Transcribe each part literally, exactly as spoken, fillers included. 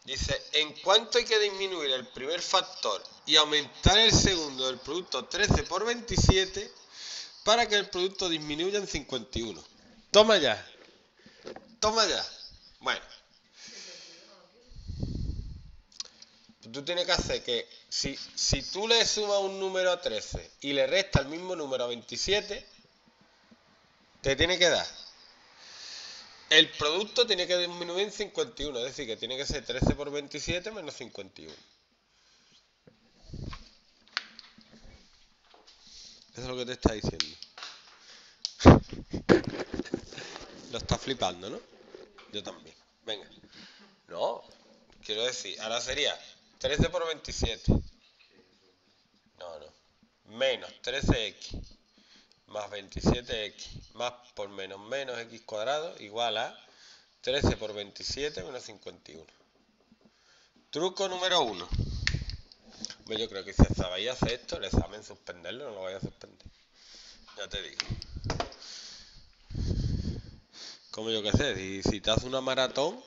Dice, ¿en cuánto hay que disminuir el primer factor y aumentar el segundo del producto trece por veintisiete para que el producto disminuya en cincuenta y uno? Toma ya. Toma ya. Bueno. Tú tienes que hacer que, si, si tú le sumas un número a trece y le restas el mismo número a veintisiete, te tiene que dar. El producto tiene que disminuir en cincuenta y uno, es decir, que tiene que ser trece por veintisiete menos cincuenta y uno. Eso es lo que te está diciendo. Lo estás flipando, ¿no? Yo también. Venga. No, quiero decir, ahora sería trece por veintisiete. No, no. Menos trece equis más veintisiete equis más por menos menos x cuadrado igual a trece por veintisiete menos cincuenta y uno. Truco número uno. Yo creo que si sabéis hacer esto, el examen suspenderlo, no lo vais a suspender. Ya te digo. Como yo que sé, si, si te haces una maratón,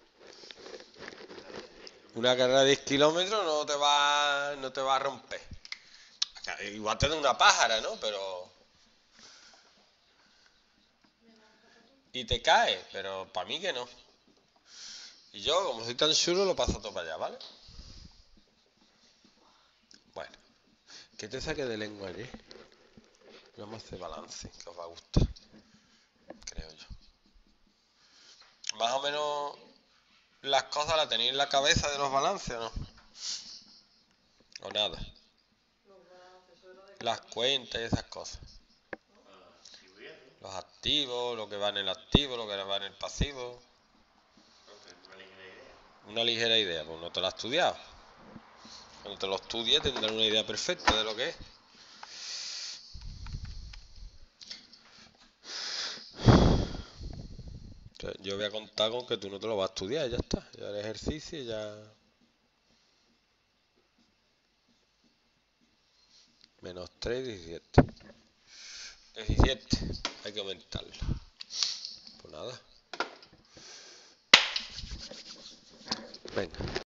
una carrera de diez kilómetros no te va, no te va a romper. Igual te da una pájara, ¿no? Pero... Y te cae, pero para mí que no. Y yo, como soy tan chulo, lo paso todo para allá, ¿vale? Bueno, que te saque de lengua ayer. Vamos a hacer balance, que os va a gustar. Creo yo. Más o menos las cosas las tenéis en la cabeza de los balances, ¿o no? O nada. Las cuentas y esas cosas. Los activos, lo que va en el activo, lo que va en el pasivo. Una ligera idea, pues no te lo has estudiado. Cuando te lo estudies tendrás una idea perfecta de lo que es. Entonces, yo voy a contar con que tú no te lo vas a estudiar, ya está. Ya el ejercicio y ya... Menos tres, diecisiete. diecisiete. Hay que aumentarlo. Pues nada. Venga.